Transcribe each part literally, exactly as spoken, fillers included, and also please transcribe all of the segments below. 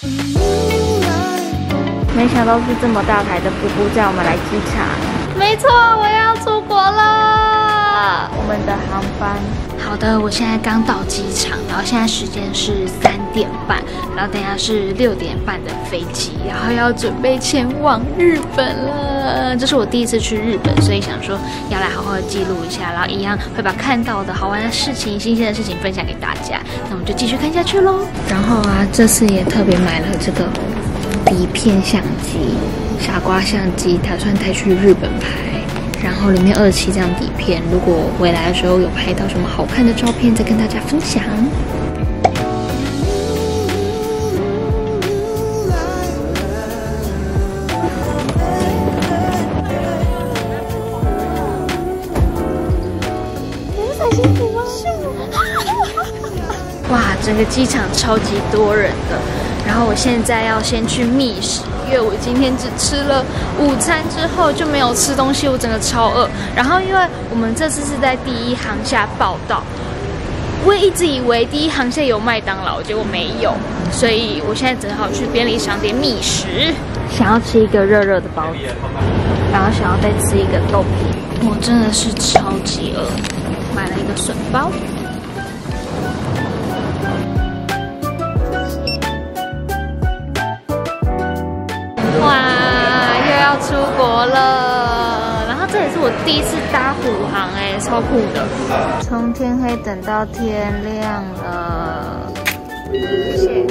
没想到是这么大台的布布载我们来机场。 没错，我要出国了。 我们的航班。 好的，我现在刚到机场，然后现在时间是三点半，然后等一下是六点半的飞机，然后要准备前往日本了。这是我第一次去日本，所以想说要来好好的记录一下，然后一样会把看到的好玩的事情、新鲜的事情分享给大家。那我们就继续看下去喽。然后啊，这次也特别买了这个底片相机，傻瓜相机，打算带去日本拍。然后里面二十七张底片，如果回来的时候有拍到什么好看的照片，再跟大家分享。哇，整个机场超级多人的。然后我现在要先去觅食，因为我今天只吃了午餐之后就没有吃东西，我整个超饿。然后因为我们这次是在第一航厦报到，我也一直以为第一航厦有麦当劳，结果没有，所以我现在只好去便利商店觅食， 想要吃一个热热的包子，然后想要再吃一个豆皮。 我真的是超级饿，买了一个笋包。哇，又要出国了！然后这也是我第一次搭虎航，哎，超酷的。 从天黑等到天亮了，谢谢。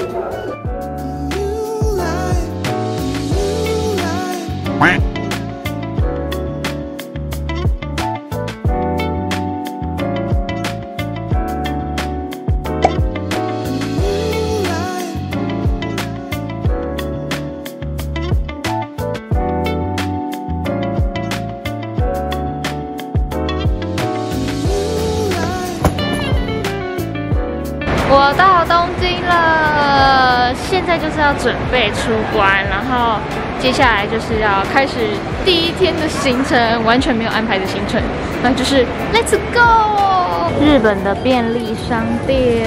我到东京了，现在就是要准备出关，然后接下来就是要开始第一天的行程，完全没有安排的行程，那就是 Let's go 日本的便利商店。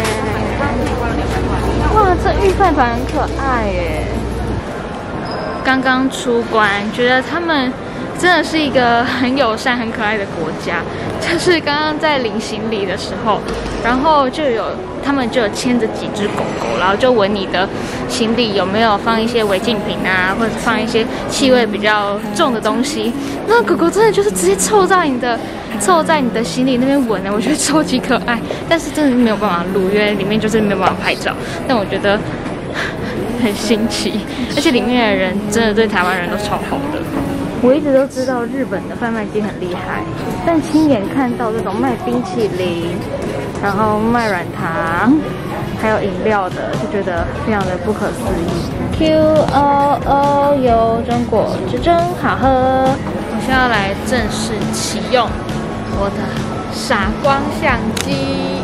哇，这御饭团很可爱耶！ 刚刚出关，觉得他们真的是一个很友善、很可爱的国家。就是刚刚在领行李的时候，然后就有他们就有牵着几只狗狗，然后就闻你的行李有没有放一些违禁品啊，或者放一些气味比较重的东西。那狗狗真的就是直接凑在你的凑在你的行李那边闻呢，我觉得超级可爱。但是真的没有办法录，因为里面就是没有办法拍照。但我觉得很新奇，而且里面的人真的对台湾人都超好的。 我一直都知道日本的贩卖机很厉害，但亲眼看到这种卖冰淇淋，然后卖软糖，还有饮料的，就觉得非常的不可思议。Q O O 有中果汁真好喝。 我现在要来正式启用我的傻光相机。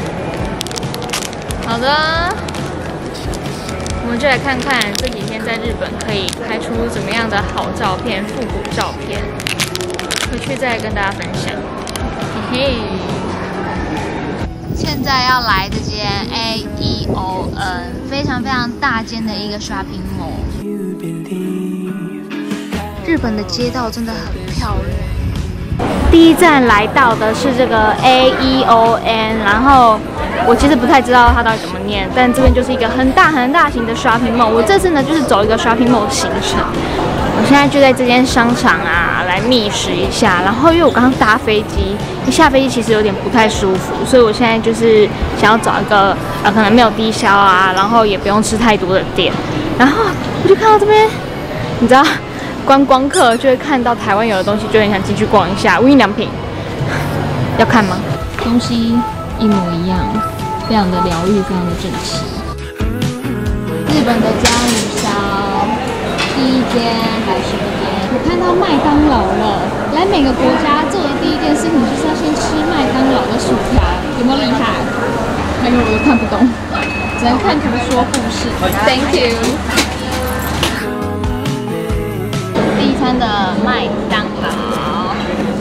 好的。我们就来看看这几天在日本可以拍出怎么样的好照片、复古照片，回去再跟大家分享。嘿嘿。现在要来这间 A E O N， 非常非常大间的一个 shopping mall。日本的街道真的很漂亮。 第一站来到的是这个 A E O N， 然后我其实不太知道它到底怎么念，但这边就是一个很大很大型的 shopping mall。我这次呢就是走一个 shopping mall 行程，我现在就在这间商场啊来觅食一下。然后因为我刚刚搭飞机，一下飞机其实有点不太舒服，所以我现在就是想要找一个呃可能没有低消啊，然后也不用吃太多的店。然后我就看到这边，你知道。观光客就会看到台湾有的东西，就很想进去逛一下。无印良品要看吗？ 东西一模一样，非常的疗愈，非常的整齐。日本的章鱼烧，第一间还是这间？我看到麦当劳了。来每个国家做的第一件事情就是要先吃麦当劳的薯条，有没有厉害？还有我都看不懂，只能看图说故事。Thank you。第一餐的麦当劳，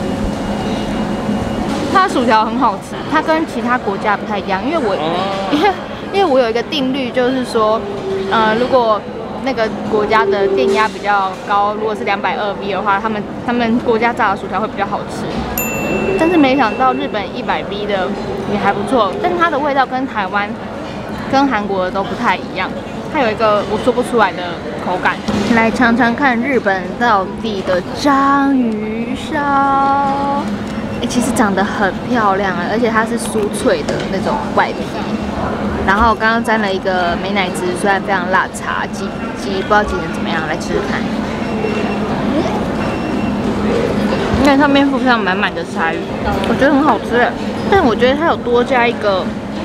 它的薯条很好吃，它跟其他国家不太一样，因为我因为因为我有一个定律，就是说呃，如果那个国家的电压比较高，如果是两百二 V 的话，他们他们国家炸的薯条会比较好吃。但是没想到日本一百 V 的也还不错，但是它的味道跟台湾、跟韩国的都不太一样，它有一个我说不出来的口感。来尝尝看日本道地的章鱼烧，哎，其实长得很漂亮啊，而且它是酥脆的那种外皮。然后刚刚沾了一个美乃滋，虽然非常辣，茶鸡鸡不知道挤成怎么样，来吃吃看。因为上面附上满满的鲨鱼，我觉得很好吃，但我觉得它有多加一个，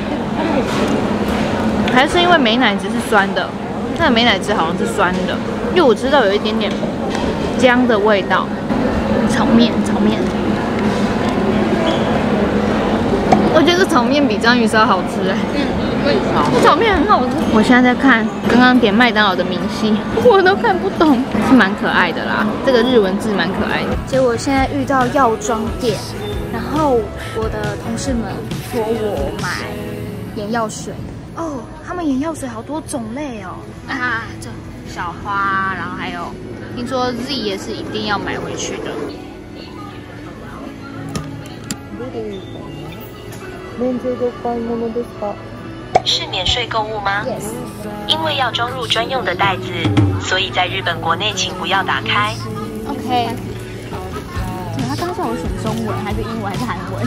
还是因为美乃滋是酸的，那个美乃滋好像是酸的，因为我知道有一点点姜的味道。炒面，炒面，我觉得炒面比章鱼烧好吃哎。嗯，为什么？炒面很好吃。我现在在看刚刚点麦当劳的明细，我都看不懂，是蛮可爱的啦。这个日文字蛮可爱的。结果现在遇到药妆店，然后我的同事们说我买眼药水哦，他们眼药水好多种类哦啊，这小花，然后还有听说 Z 也是一定要买回去的。 是免税购物吗？ Yes. 因为要装入专用的袋子，所以在日本国内请不要打开。 OK。他刚叫我选中文还是英文还是韩文？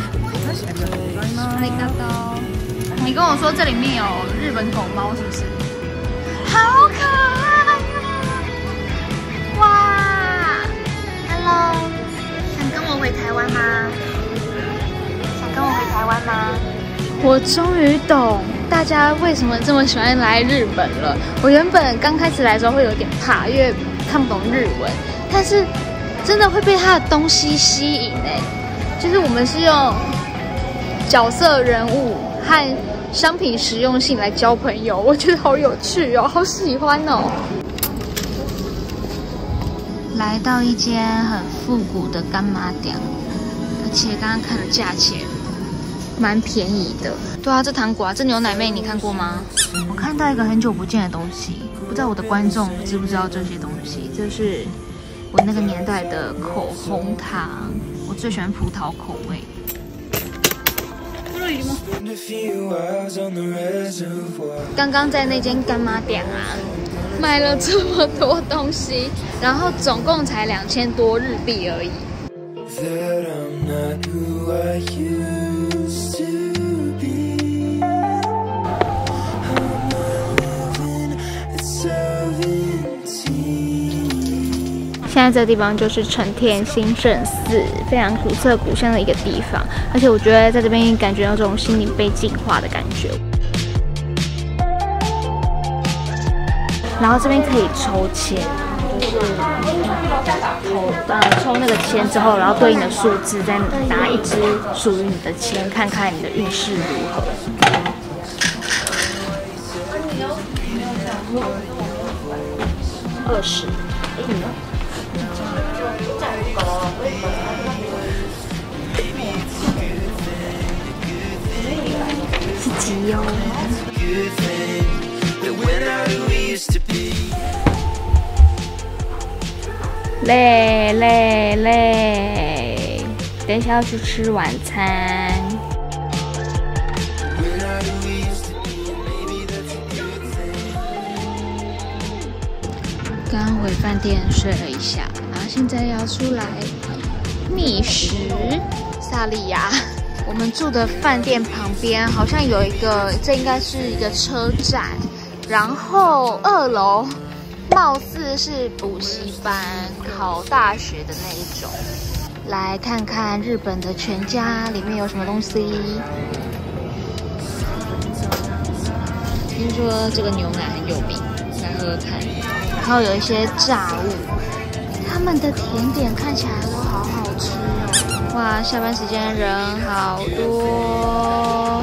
你跟我说这里面有日本狗猫是不是？好可爱呀！哇 ，Hello， 想跟我回台湾吗？想跟我回台湾吗？我终于懂大家为什么这么喜欢来日本了。我原本刚开始来的时候会有点怕，因为看不懂日文，但是真的会被它的东西吸引哎。就是我们是用角色人物和商品实用性来交朋友，我觉得好有趣哦，好喜欢哦。来到一间很复古的干妈店，而且刚刚看了价钱。蛮便宜的，对啊，这糖果啊，这牛奶妹你看过吗？我看到一个很久不见的东西，不知道我的观众知不知道这些东西？这是我那个年代的口红糖，我最喜欢葡萄口味。刚刚在那间干妈店啊，买了这么多东西，然后总共才两千多日币而已。现在这个地方就是成田新胜寺，非常古色古香的一个地方，而且我觉得在这边感觉有种心灵被净化的感觉。然后这边可以抽签，就是投呃抽那个签之后，然后对应的数字，再拿一支属于你的签，看看你的运势如何。二十。是吉哦。累累累，等一下要去吃晚餐。刚回饭店睡了一下，然后现在要出来觅食。萨莉亚，我们住的饭店旁边好像有一个，这应该是一个车站，然后二楼貌似是补习班、考大学的那一种。来看看日本的全家里面有什么东西。听说这个牛奶很有名，来喝喝看。然后有一些炸物，他们的甜点看起来都好好吃哦。哇，下班时间人好多，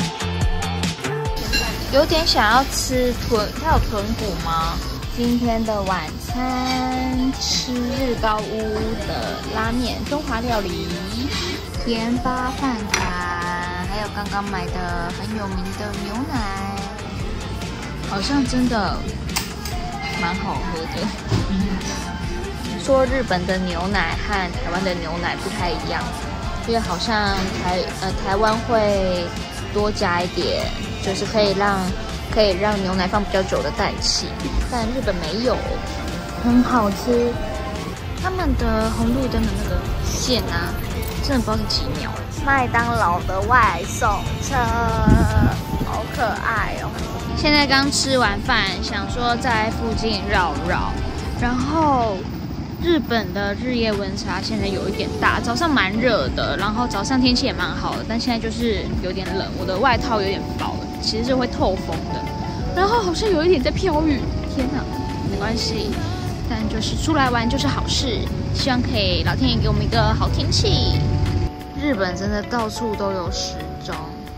有点想要吃豚，它有豚骨吗？今天的晚餐吃日高屋的拉面，中华料理，甜巴饭团，还有刚刚买的很有名的牛奶。 好像真的蛮好喝的。说日本的牛奶和台湾的牛奶不太一样，因为好像台呃台湾会多加一点，就是可以让可以让牛奶放比较久的氮气，但日本没有，很好吃。他们的红绿灯的那个线啊，真的不知道是几秒。麦当劳的外送车，好可爱哦！现在刚吃完饭，想说在附近绕绕，然后日本的日夜温差现在有一点大，早上蛮热的，然后早上天气也蛮好的，但现在就是有点冷，我的外套有点薄，其实是会透风的，然后好像有一点在飘雨，天哪，没关系。但就是出来玩就是好事，希望可以老天爷给我们一个好天气。日本真的到处都有时钟。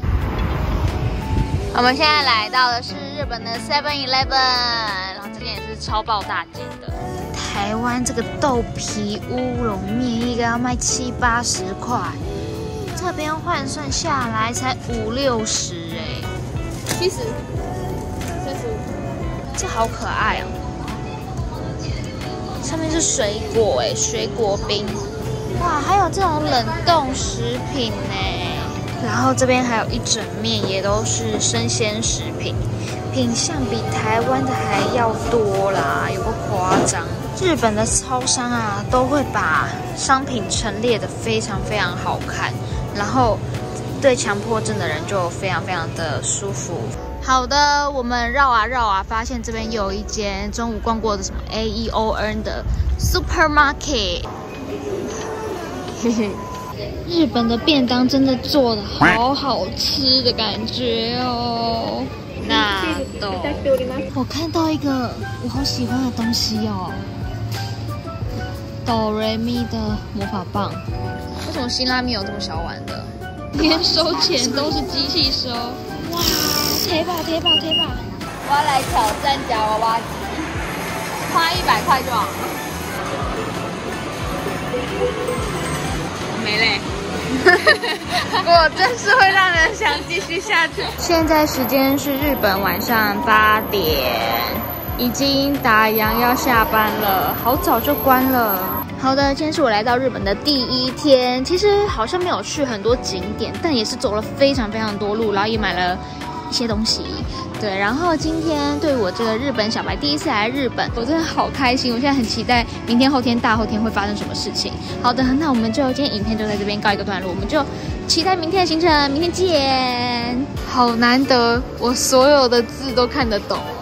我们现在来到的是日本的 seven eleven， 然后这间也是超爆大间的。台湾这个豆皮乌龙面一个要卖七八十块，这边换算下来才五六十哎，七十，三十五，这好可爱哦。上面是水果哎，水果冰，哇，还有这种冷冻食品呢。然后这边还有一整面也都是生鲜食品，品相比台湾的还要多啦，有个夸张。日本的超商啊，都会把商品陈列的非常非常好看，然后对强迫症的人就非常非常的舒服。好的，我们绕啊绕啊，发现这边有一间中午逛过的什么 A E O N 的 supermarket。嘿嘿，日本的便当真的做的好好吃的感觉哦。纳豆，我看到一个我好喜欢的东西哦，哆瑞咪的魔法棒。为什么辛拉面有这么小碗的？连收钱都是机器收。哇！贴吧贴吧贴吧！我要来挑战夹娃娃机，花一百块就好。没嘞。果真是会让人想继续下去。现在时间是日本晚上八点，已经打烊要下班了，好早就关了。好的，今天是我来到日本的第一天，其实好像没有去很多景点，但也是走了非常非常多路，然后也买了一些东西。对，然后今天对我这个日本小白第一次来日本，我真的好开心，我现在很期待明天、后天、大后天会发生什么事情。好的，那我们就今天影片就在这边告一个段落，我们就期待明天的行程，明天见。好难得，我所有的字都看得懂。